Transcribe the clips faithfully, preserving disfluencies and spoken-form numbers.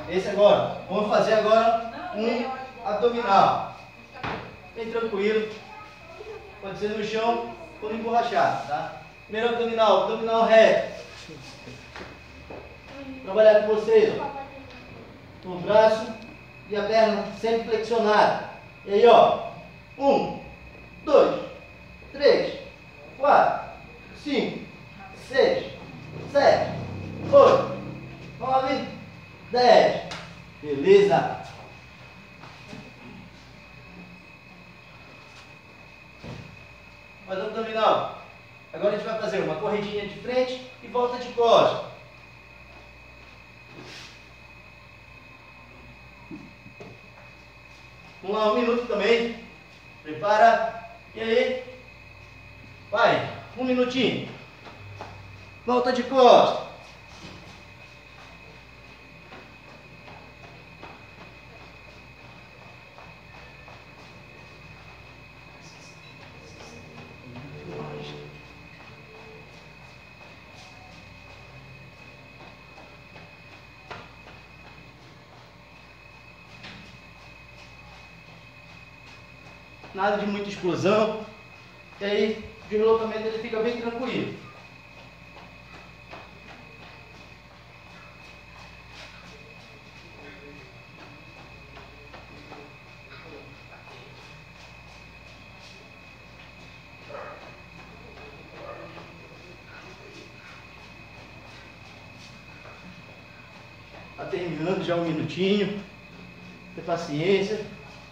Esse agora. Vamos fazer agora um abdominal. Bem tranquilo. Pode ser no chão ou no emborrachado, tá? Primeiro abdominal, abdominal reto. Trabalhar com vocês, ó. O braço e a perna sempre flexionada. E aí, ó. Um, dois, três, quatro, cinco, seis, sete, oito, nove, dez. Beleza. Mais um abdominal. Agora a gente vai fazer uma corridinha de frente e volta de costas. Vamos lá, um minuto também. Prepara. E aí? Vai, um minutinho. Volta de costas. Nada de muita explosão. E aí, o deslocamento ele fica bem tranquilo. Tá terminando já um minutinho. Tenha paciência.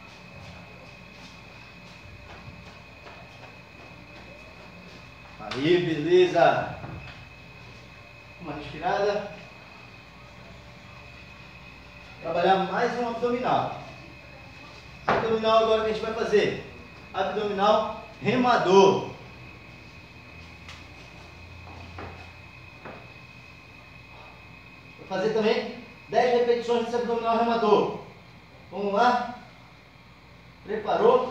Aí, beleza. Uma respirada. Trabalhar mais um abdominal. Abdominal agora que a gente vai fazer. Abdominal remador. Vou fazer também dez repetições desse abdominal remador. Vamos lá. Preparou?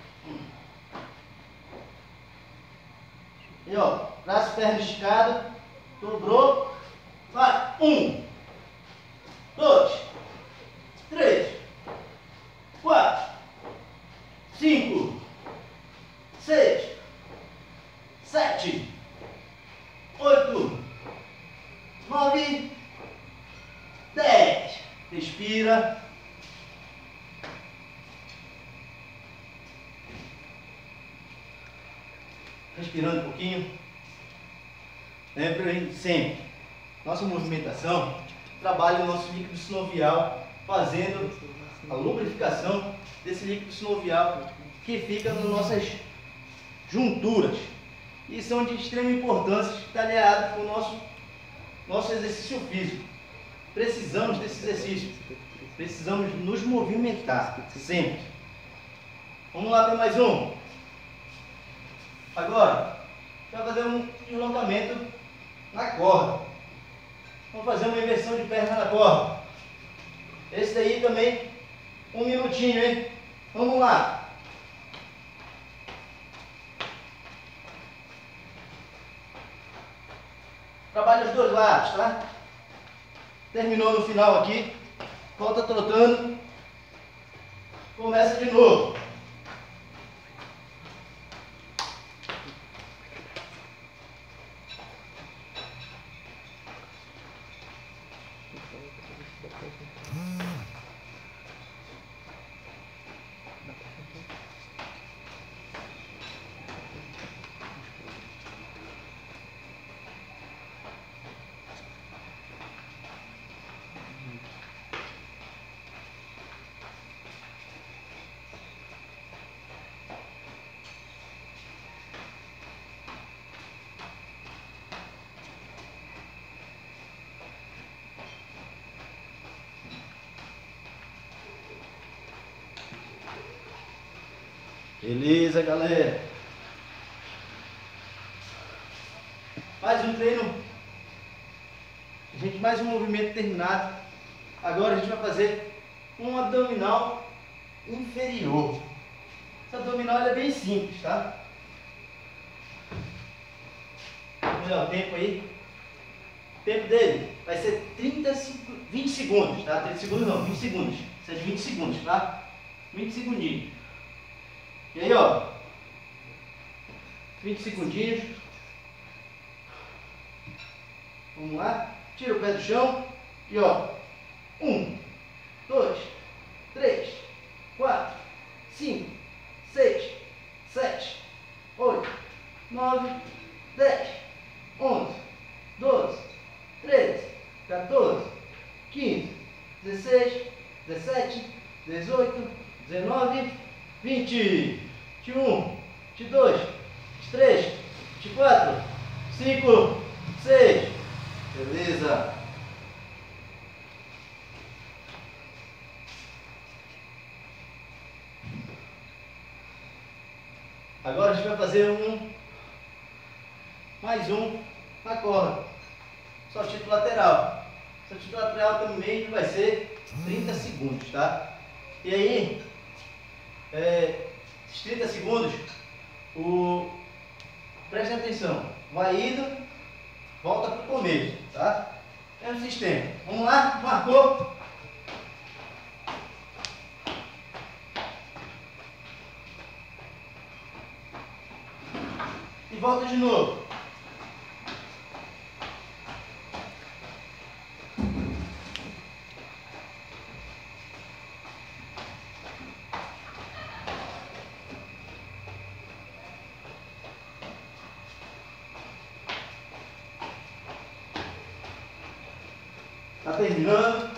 E ó, braço, perna esticada, dobrou, vai, um, dois, três, quatro, cinco, seis, sete, oito, nove, dez. Respira. Respirando um pouquinho. Lembre sempre, nossa movimentação trabalha o nosso líquido sinovial, fazendo a lubrificação desse líquido sinovial que fica nas nossas junturas. E são de extrema importância, está aliado com o nosso, nosso exercício físico. Precisamos desse exercício, precisamos nos movimentar sempre. Vamos lá para mais um. Agora, a gente vai fazer um deslocamento na corda. Vamos fazer uma inversão de perna na corda. Esse daí também, um minutinho, hein? Vamos lá. Trabalha os dois lados, tá? Terminou no final aqui. Volta trotando. Começa de novo. Beleza, galera. Mais um treino. Gente, mais um movimento terminado. Agora a gente vai fazer um abdominal inferior. Esse abdominal é bem simples, tá? Vamos dar o tempo aí. tempo dele vai ser trinta, vinte segundos, tá? trinta segundos não, vinte segundos. Isso é de vinte segundos, tá? vinte segundinhos. E aí, ó. vinte segundinhos. Vamos lá. Tira o pé do chão. E ó. Um, dois, três, quatro, cinco, seis, sete, oito, nove, dez, onze, doze, treze, quatorze, quinze, dezesseis, dezessete, dezoito, dezenove, vinte, vinte e um, vinte e dois, vinte e três, vinte e quatro, vinte e cinco, vinte e seis. Beleza? Agora a gente vai fazer um, mais um na corda, só título lateral. Só título lateral também vai ser trinta segundos, tá? E aí, é, esses trinta segundos, o, prestem atenção, vai indo, volta para o começo, tá? É um sistema. Vamos lá, marcou. E volta de novo. Tá terminando.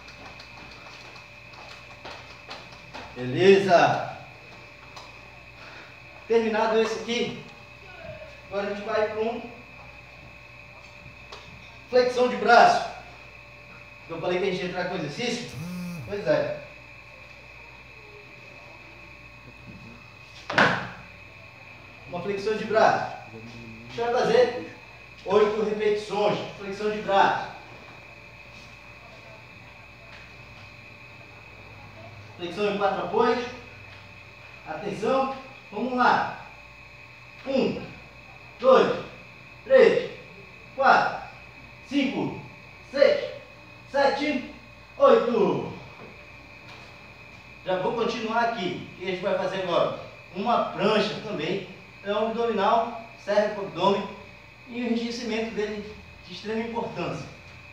Beleza. Terminado esse aqui, agora a gente vai para um flexão de braço. Eu falei que a gente ia entrar com exercício? Pois é. Uma flexão de braço. A gente vai fazer oito repetições de flexão de braço. Flexão em quatro apoios. Atenção, vamos lá. Um, dois, três, quatro, cinco, seis, sete, oito. Já vou continuar aqui. O que a gente vai fazer agora? Uma prancha também. Então, o abdominal serve para o abdômen e o enrijecimento dele de extrema importância.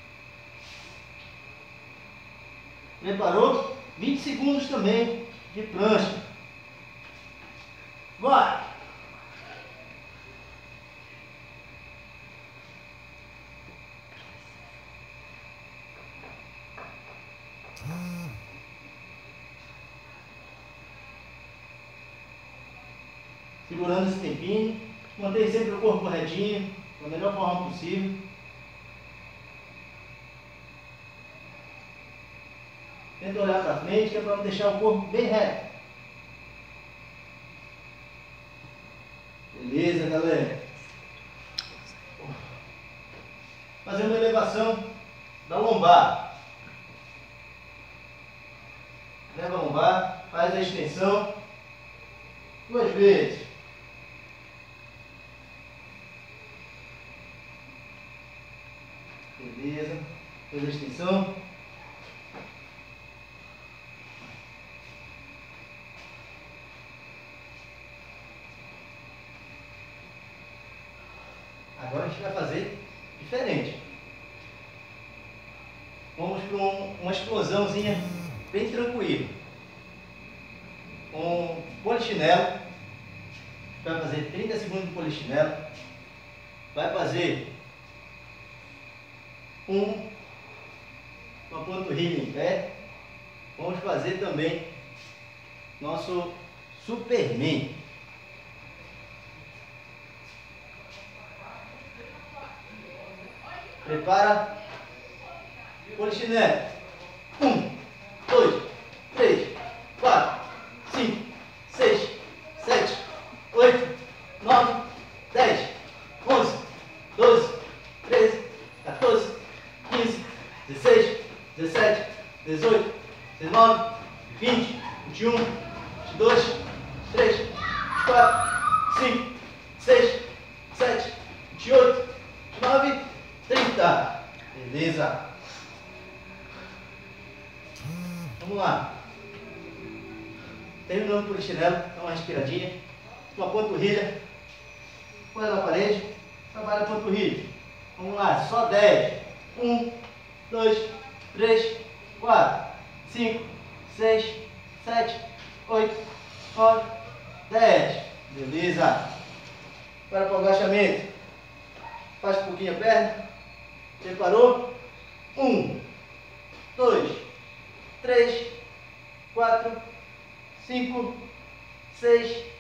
Preparou? vinte segundos também de prancha. Vai! Segurando esse tempinho, mantém sempre o corpo retinho, da melhor forma possível. Tenta olhar para frente, que é para não deixar o corpo bem reto. Beleza, galera? Fazer uma elevação da lombar. Leva a lombar, faz a extensão duas vezes. Beleza, faz a extensão. Agora a gente vai fazer diferente. Vamos para um, uma explosãozinha bem tranquila. Um polichinelo. Vai fazer trinta segundos de polichinelo. Vai fazer um, uma panturrilha em pé. Vamos fazer também nosso Superman. Prepara. Polichinelo. Um, dois, três, quatro, cinco, seis, sete, oito, nove, dez, onze, doze, treze, quatorze, quinze, dezesseis, dezessete, dezoito, dezenove, vinte, vinte e um, vinte e dois, vinte e três, vinte e quatro, vinte e cinco, vinte e seis, vinte e sete, vinte e oito, vinte e nove, trinta. Beleza. Vamos lá. Terminando por chinelo, dá uma respiradinha. Uma panturrilha. Põe na parede. Trabalha a panturrilha. Vamos lá, só dez. um, dois, três, quatro, cinco, seis, sete, oito, nove, dez. Beleza. Agora para o agachamento. Faz um pouquinho a perna. Preparou? um, dois, três, quatro, cinco, seis,